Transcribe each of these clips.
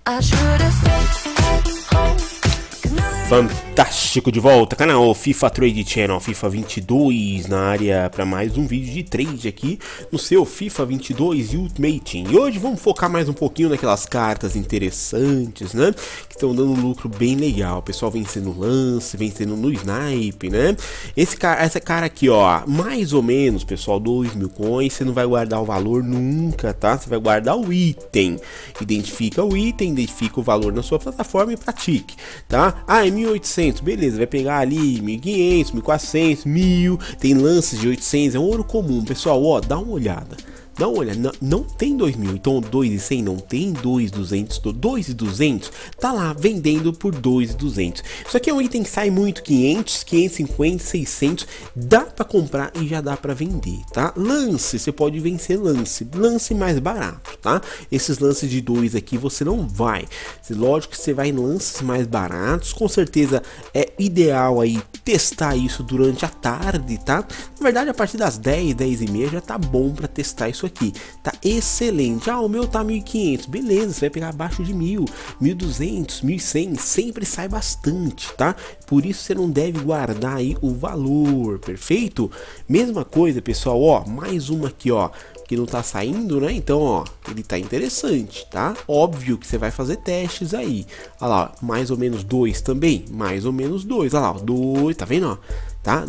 I should've stayed at home. Fantástico, de volta, canal FIFA Trade Channel, FIFA 22 na área para mais um vídeo de trade aqui no seu FIFA 22 Ultimate Team. E hoje vamos focar mais um pouquinho naquelas cartas interessantes, né, que estão dando um lucro bem legal. O pessoal vencendo lance, vencendo no snipe, né. Essa cara aqui, ó, mais ou menos, pessoal, 2.000 coins. Você não vai guardar o valor nunca, tá? Você vai guardar o item. Identifica o item, identifica o valor na sua plataforma e pratique, tá? Ah, é 1.800, beleza, vai pegar ali 1.500, 1.400, 1.000, tem lances de 800, é um ouro comum, pessoal, ó, dá uma olhada. Dá uma olhada, não tem 2.000, então 2.100 não tem, 2.200, 2.200 tá lá vendendo por 2.200. Isso aqui é um item que sai muito, 500, 550, 600, dá para comprar e já dá para vender, tá? Lance, você pode vencer lance mais barato, tá? Esses lances de 2 aqui você não vai, lógico que você vai em lances mais baratos, com certeza é ideal aí testar isso durante a tarde, tá? Na verdade, a partir das 10, 10h30 já tá bom para testar isso aqui, tá excelente. Ah, o meu tá 1.500, beleza, você vai pegar abaixo de 1.000, 1.200, 1.100, sempre sai bastante, tá? Por isso você não deve guardar aí o valor, perfeito? Mesma coisa, pessoal, ó, mais uma aqui, ó, que não tá saindo, né? Então, ó, ele tá interessante, tá? Óbvio que você vai fazer testes aí. Olha lá, mais ou menos 2 também, mais ou menos 2, olha lá, 2, tá vendo, ó? Tá?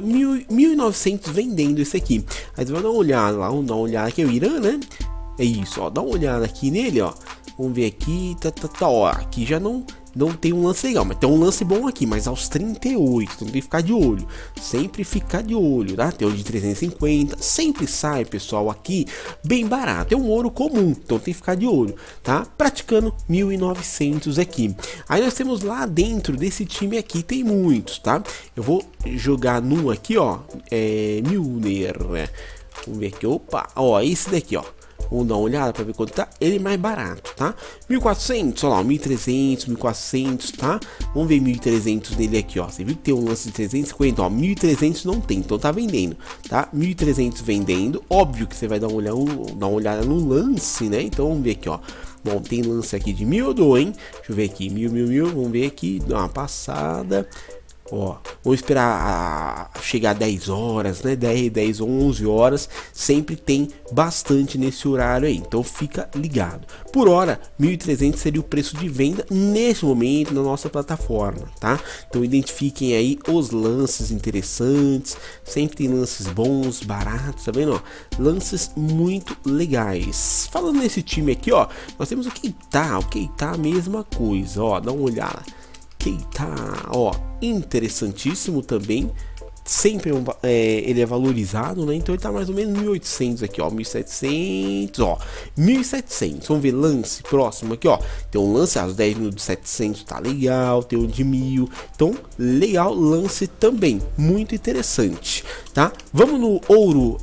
1.900 vendendo esse aqui. Aí você vai dar uma olhada lá, vamos dar uma olhada aqui, é o Irã, né? É isso, ó, dá uma olhada aqui nele, ó. Vamos ver aqui, ó, aqui já não tem um lance legal, mas tem um lance bom aqui, mas aos 38, então tem que ficar de olho, sempre ficar de olho, tá? Tem o de 350, sempre sai, pessoal, aqui bem barato, é um ouro comum, então tem que ficar de olho, tá? Praticando 1.900 aqui. Aí nós temos lá dentro desse time aqui, tem muitos, tá? Eu vou jogar num aqui, ó, Milner, né? Vamos ver aqui, opa, ó, esse daqui, ó. Vamos dar uma olhada para ver quanto tá. Ele é mais barato, tá? 1.400, olha lá, 1.300, 1.400, tá? Vamos ver 1.300 nele aqui, ó. Você viu que tem um lance de 350, ó. 1.300 não tem, então tá vendendo, tá? 1.300 vendendo. Óbvio que você vai dar uma olhada no lance, né? Então vamos ver aqui, ó. Bom, tem lance aqui de 1.000 eu dou, hein? Deixa eu ver aqui, 1.000. Vamos ver aqui, dá uma passada. Ó, vamos esperar chegar a 10 horas, né? 10, 11 horas. Sempre tem bastante nesse horário aí, então fica ligado. Por hora, 1.300 seria o preço de venda nesse momento na nossa plataforma, tá? Então identifiquem aí os lances interessantes. Sempre tem lances bons, baratos, tá vendo? Ó, lances muito legais. Falando nesse time aqui, ó, nós temos o Keita. O Keita, a mesma coisa, ó, dá uma olhada. Keita, ó, interessantíssimo também. Sempre ele é valorizado, né? Então ele tá mais ou menos 1.800 aqui, ó, 1.700, ó, 1.700. Vamos ver lance próximo aqui, ó. Tem um lance às 10 minutos de 700, tá legal. Tem um de 1.000, então legal lance também, muito interessante, tá? Vamos no ouro,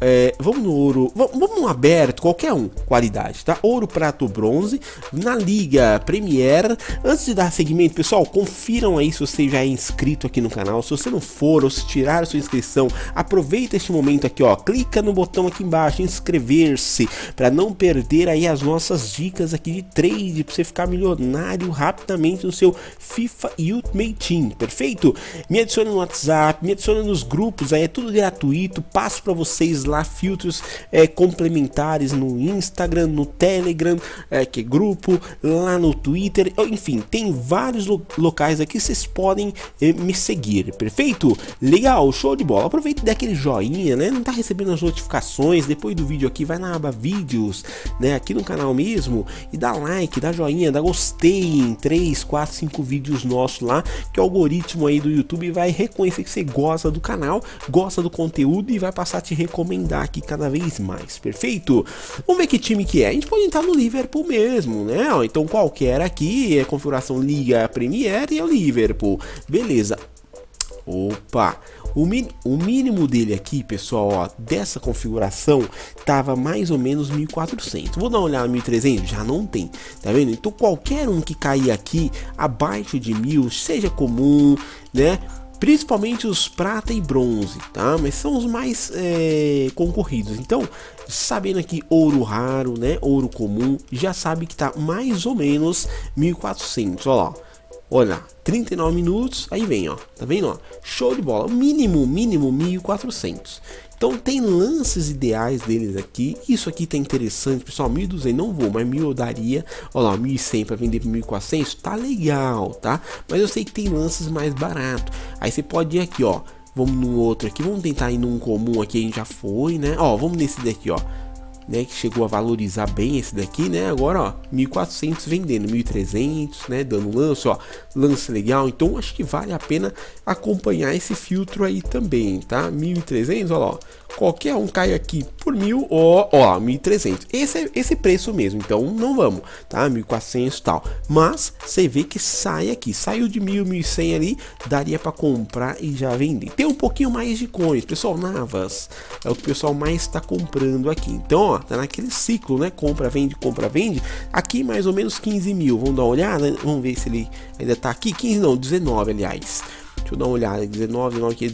vamos no aberto, qualquer um, qualidade, tá? Ouro, prata ou bronze, na Liga Premier. Antes de dar seguimento, pessoal, confiram aí se você já é inscrito aqui no canal. Se você não for, ou se tirar a sua inscrição, aproveita este momento aqui, ó, clica no botão aqui embaixo, inscrever-se, para não perder aí as nossas dicas aqui de trade, para você ficar milionário rapidamente no seu FIFA Ultimate Team, perfeito? Me adicione no WhatsApp, me adicione nos grupos, aí é tudo gratuito, passo para vocês lá filtros complementares no Instagram, no Telegram, que é grupo, lá no Twitter, enfim, tem vários locais aqui, vocês podem me seguir, perfeito? Legal, show de bola. Aproveita e dê aquele joinha, né? Não tá recebendo as notificações depois do vídeo aqui, vai na aba vídeos, né? Aqui no canal mesmo e dá like, dá joinha, dá gostei em 3, 4, 5 vídeos nossos lá, que o algoritmo aí do YouTube vai reconhecer que você gosta do canal, gosta do conteúdo e vai passar a te recomendar aqui cada vez mais, perfeito? Vamos ver que time que é. A gente pode entrar no Liverpool mesmo, né? Então qualquer aqui é configuração Liga Premier e é o Liverpool, beleza? Opa, o mínimo dele aqui, pessoal, ó, dessa configuração tava mais ou menos 1.400. Vou dar uma olhada no 1.300, já não tem, tá vendo? Então qualquer um que cair aqui abaixo de 1.000, seja comum, né? principalmente os prata e bronze, tá? Mas são os mais concorridos. Então, sabendo aqui ouro raro, né? Ouro comum, já sabe que tá mais ou menos 1.400, ó lá. Olha, 39 minutos, aí vem, ó, tá vendo, ó? Show de bola, mínimo 1.400. Então tem lances ideais deles aqui. Isso aqui tá interessante, pessoal. 1.200 não vou, mas 1.000 eu daria. Olha lá, 1.100 para vender por 1.400, tá legal, tá? Mas eu sei que tem lances mais barato. Aí você pode ir aqui, ó. Vamos num outro aqui, vamos tentar ir num comum aqui, a gente já foi, né? Ó, vamos nesse daqui, ó. Né, que chegou a valorizar bem esse daqui, né? Agora, ó, 1.400 vendendo, 1.300, né? Dando lance, ó, lance legal. Então, acho que vale a pena acompanhar esse filtro aí também, tá? 1.300, ó lá, ó. Qualquer um cai aqui por 1.000, ó, 1.300. Esse preço mesmo, então não vamos, tá? 1.400 e tal. Mas você vê que sai aqui, saiu de 1.000, 1.100 ali, daria para comprar e já vender. Tem um pouquinho mais de coins, pessoal. Navas é o que o pessoal mais está comprando aqui. Então, ó, tá naquele ciclo, né? Compra, vende, compra, vende. Aqui mais ou menos 15.000. Vamos dar uma olhada, vamos ver se ele ainda tá aqui. 15 não, 19, aliás. Deixa eu dar uma olhada, 19 aqui,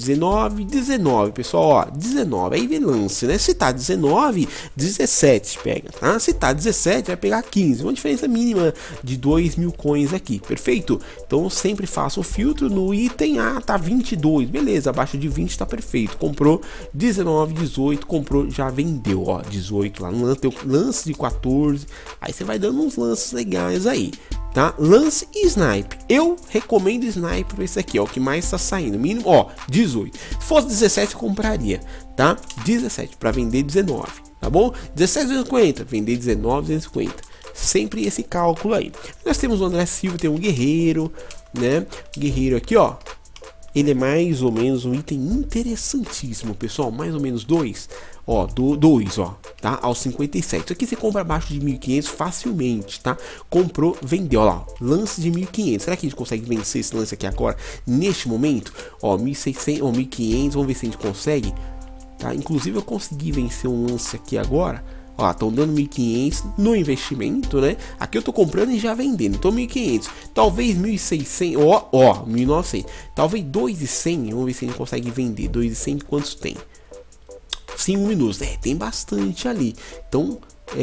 19, pessoal, ó, 19, aí vem lance, né? Se tá 19, 17 pega, tá? Se tá 17, vai pegar 15, uma diferença mínima de 2.000 coins aqui, perfeito? Então eu sempre faço o filtro no item, tá 22, beleza, abaixo de 20 tá perfeito, comprou 19, 18, comprou, já vendeu, ó, 18 lá, no lance de 14, aí você vai dando uns lances legais aí. Tá? Lance e snipe. Eu recomendo snipe para esse aqui, ó, o que mais está saindo. Mínimo, ó, 18. Se fosse 17, eu compraria, tá? 17 para vender 19, tá bom? 17,250, vender 19,250. Sempre esse cálculo aí. Nós temos o André Silva, tem um guerreiro, né? Guerreiro aqui, ó. Ele é mais ou menos um item interessantíssimo, pessoal. Mais ou menos 2. Ó, 2, ó, tá? Aos 57. Isso aqui você compra abaixo de 1.500 facilmente, tá? Comprou, vendeu, ó lá. Lance de 1.500. Será que a gente consegue vencer esse lance aqui agora, neste momento? Ó, 1.600 ou 1.500. Vamos ver se a gente consegue, tá? Inclusive eu consegui vencer um lance aqui agora. Ó, estão dando 1.500 no investimento, né? Aqui eu tô comprando e já vendendo. Então 1.500, talvez 1.600, ó, 1.900. Talvez 2.100. Vamos ver se a gente consegue vender. 2.100 quantos tem? 5 minutos, tem bastante ali. Então,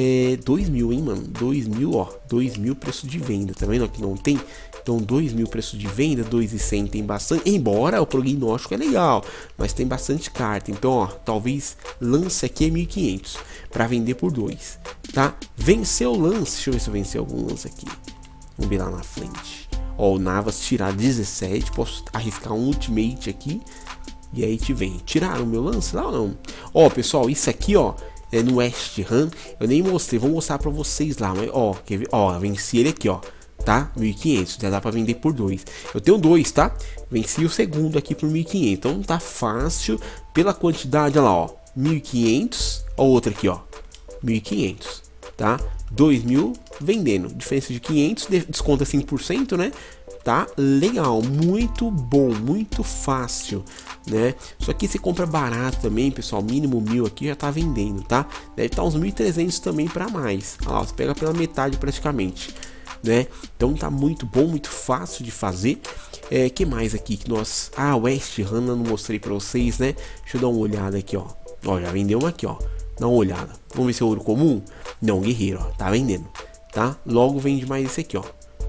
2.000, hein, mano? 2.000, ó, 2.000 preço de venda, tá vendo? Aqui não tem. Então, 2.000 preço de venda, 2.100 tem bastante. Embora o prognóstico é legal, mas tem bastante carta. Então, ó, talvez lance aqui é 1.500 para vender por 2, tá? Venceu o lance, deixa eu ver se eu venci algum lance aqui. Vamos ver lá na frente. Ó, o Navas tirar 17, posso arriscar um ultimate aqui. E aí te vem, tiraram o meu lance lá ou não? Ó, pessoal, isso aqui, ó, é no West Ham, eu nem mostrei, vou mostrar pra vocês lá, mas ó, quer ver? Ó, venci ele aqui, ó, tá? 1.500, já dá pra vender por 2. Eu tenho 2, tá? Venci o segundo aqui por 1.500, então tá fácil pela quantidade, olha lá, ó, 1.500, ó, outro aqui, ó, 1.500, tá? 2.000 vendendo, diferença de 500, desconta 5%, né? Tá legal, muito bom, muito fácil, né? Só que você compra barato também, pessoal, mínimo 1.000 aqui já tá vendendo, tá? Deve estar uns 1.300 também para mais. Olha lá, você pega pela metade praticamente, né? Então tá muito bom, muito fácil de fazer. Que mais aqui que nós... Ah, West Ham, não mostrei para vocês, né? Deixa eu dar uma olhada aqui, ó. Ó, já vendeu uma aqui, ó. Dá uma olhada. Vamos ver se é ouro comum? Não, guerreiro, ó, tá vendendo, tá? Logo vende mais esse aqui, ó.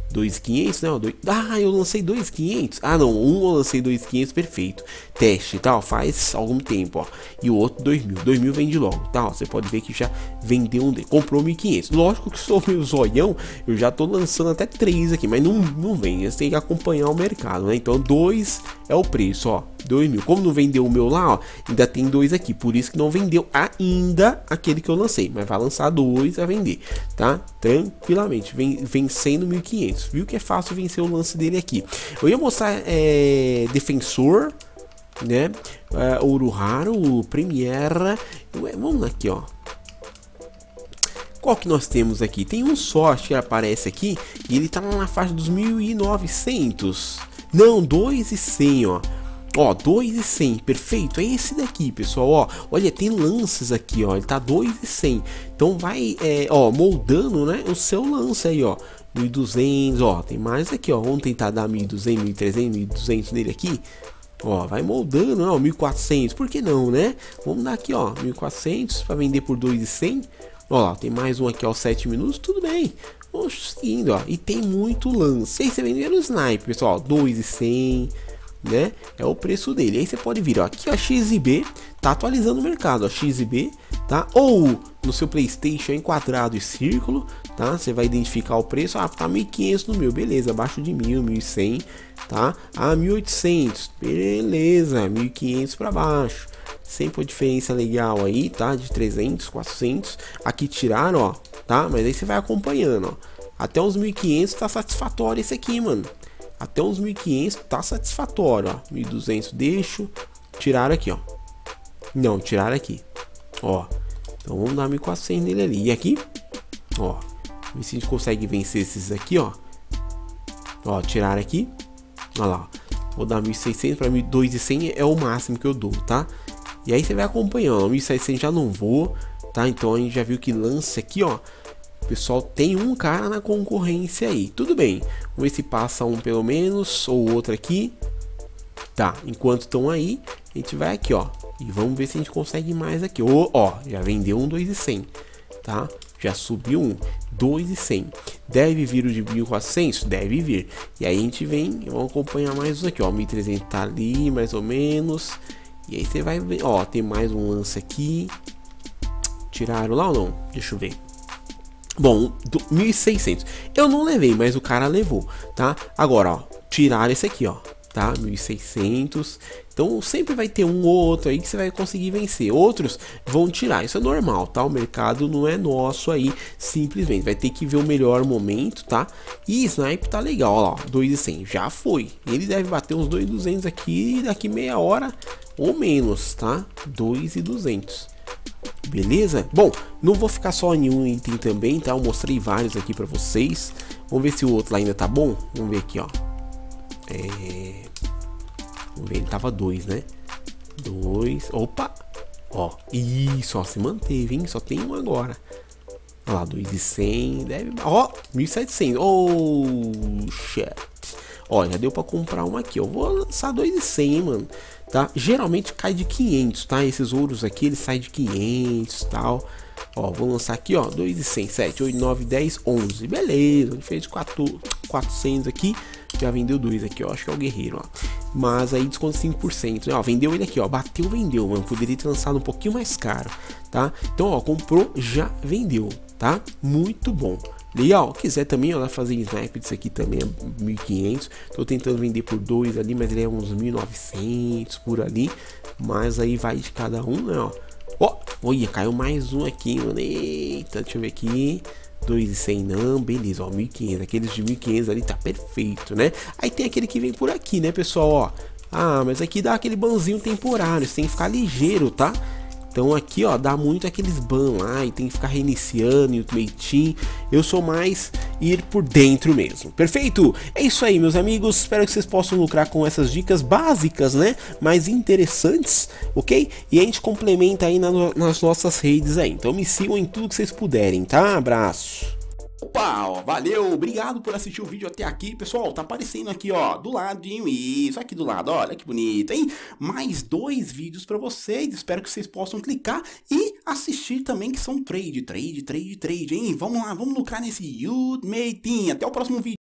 2.500, né? Ah, eu lancei 2.500. Ah, não, um eu lancei 2.500, perfeito. Teste e tal, faz algum tempo, ó. E o outro 2.000. 2.000 vende logo, tá? Ó, você pode ver que já vendeu um dele. Comprou 1.500. Lógico que sou meio zoião, eu já tô lançando até 3 aqui, mas não vem. Você tem que acompanhar o mercado, né? Então 2 é o preço, ó. 2.000. Como não vendeu o meu lá, ó, ainda tem 2 aqui. Por isso que não vendeu ainda aquele que eu lancei. Mas vai lançar 2 a vender, tá? Tranquilamente. Vencendo 1.500. Viu que é fácil vencer o lance dele aqui. Eu ia mostrar defensor, né? Ouro raro, Premiere. Vamos aqui, ó. Qual que nós temos aqui? Tem um só que aparece aqui e ele tá lá na faixa dos 1.900. Não, 2.100, ó. Ó, 2.100, perfeito, é esse daqui, pessoal, ó, olha, tem lances aqui, ó, ele tá 2.100, então vai, ó, moldando, né, o seu lance aí, ó, 1.200, ó, tem mais aqui, ó, vamos tentar dar 1.200, 1.300, 1.200 nele aqui, Ó, vai moldando, ó, 1.400, por que não, né? Vamos dar aqui, ó, 1.400 para vender por 2.100. Ó lá, tem mais um aqui, ó, 7 minutos, tudo bem. Vamos seguindo, ó, e tem muito lance. Aí você vende no snipe, pessoal, 2.100, né? É o preço dele. Aí você pode vir, ó, aqui, ó, XIB, tá atualizando o mercado, ó, XIB, tá? Ou no seu PlayStation em quadrado e círculo, tá? Você vai identificar o preço, ah, tá 1.500 no meu, beleza, abaixo de 1.000, 1.100, tá? Ah, 1.800, beleza, 1.500 para baixo. Sempre uma diferença legal aí, tá? De 300, 400. Aqui tiraram, ó, tá? Mas aí você vai acompanhando, ó. Até uns 1.500 tá satisfatório esse aqui, mano. Até uns 1.500 tá satisfatório, ó. 1.200 deixo. Tiraram aqui, ó. Não, tiraram aqui. Ó. Então vamos dar 1.400 nele ali. E aqui, ó. Ver se a gente consegue vencer esses aqui, ó. Ó, tiraram aqui. Olha lá. Vou dar 1.600 para 2.100 é o máximo que eu dou, tá? E aí você vai acompanhando. 1.600 já não vou, tá? Então a gente já viu que lance aqui, ó. O pessoal tem um cara na concorrência aí. Tudo bem. Vamos ver se passa um pelo menos ou outro aqui. Tá, enquanto estão aí, a gente vai aqui, ó. E vamos ver se a gente consegue mais aqui. Ó, já vendeu um 2.100, tá? Já subiu um 2.100. Deve vir o de 1.400? Deve vir. E aí a gente vem, vamos acompanhar mais um aqui, ó. 1.300 tá ali, mais ou menos. E aí você vai ver, ó, tem mais um lance aqui. Tiraram lá ou não? Deixa eu ver. Bom, 1.600. Eu não levei, mas o cara levou, tá? Agora, ó, tiraram esse aqui, ó, tá? 1.600. Então sempre vai ter um ou outro aí que você vai conseguir vencer. Outros vão tirar, isso é normal, tá? O mercado não é nosso aí, simplesmente. Vai ter que ver o melhor momento, tá? E snipe tá legal, ó lá, 2.100. Já foi. Ele deve bater uns 2.200 aqui daqui meia hora ou menos, tá? 2.200. Beleza? Bom, não vou ficar só em um item também, tá? Eu mostrei vários aqui pra vocês. Vamos ver se o outro lá ainda tá bom. Vamos ver aqui, ó. Vamos ver, ele tava 2, né? 2. Opa! Ó, isso, ó, se manteve, hein? Só tem um agora. Olha lá, 2.100. Deve... Ó, 1.700. Oh, shit. Ó, já deu pra comprar um aqui. Eu vou lançar 2.100, hein, mano. Tá? Geralmente cai de 500, tá? Esses ouros aqui, eles saem de 500 e tal. Ó, vou lançar aqui, ó, 2.100, 7, 8, 9, 10, 11. Beleza, ele fez 400 aqui. Já vendeu 2 aqui, ó, acho que é o guerreiro, ó. Mas aí desconta 5%, né? Ó, vendeu ele aqui, ó, bateu, vendeu, mano. Poderia ter lançado um pouquinho mais caro, tá? Então, ó, comprou, já vendeu, tá? Muito bom. Legal, quiser também, ó, fazer snipe disso aqui também é 1.500. Tô tentando vender por 2 ali, mas ele é uns 1.900 por ali. Mas aí vai de cada um, né, ó. Ó, olha, caiu mais um aqui, mano. Eita, deixa eu ver aqui. 2.100 não, beleza, ó, 1.500. Aqueles de 1.500 ali tá perfeito, né? Aí tem aquele que vem por aqui, né, pessoal, ó. Ah, mas aqui dá aquele banzinho temporário, você tem que ficar ligeiro, tá? Então aqui, ó, dá muito aqueles ban lá e tem que ficar reiniciando e o Ultimate. Eu sou mais ir por dentro mesmo. Perfeito? É isso aí, meus amigos. Espero que vocês possam lucrar com essas dicas básicas, né? Mais interessantes, ok? E a gente complementa aí nas nossas redes aí. Então me sigam em tudo que vocês puderem, tá? Abraço. Opa, ó, valeu, obrigado por assistir o vídeo até aqui, pessoal, tá aparecendo aqui, ó, do ladinho, isso, aqui do lado, olha que bonito, hein? Mais 2 vídeos pra vocês, espero que vocês possam clicar e assistir também, que são trade, hein? Vamos lá, vamos lucrar nesse Ultimate, até o próximo vídeo.